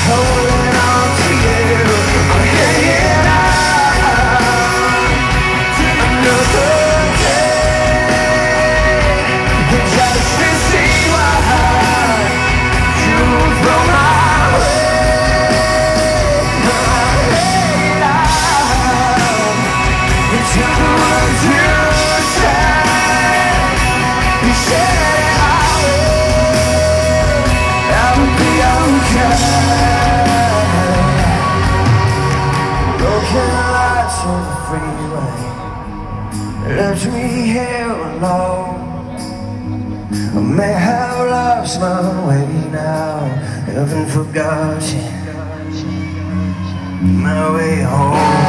holding on to you. I'm hanging on to another day. Just to see what you throw my way. It's you said, you said I would be okay. Broken lights on the freeway left me here alone. I may have lost my way now, haven't forgotten my way home.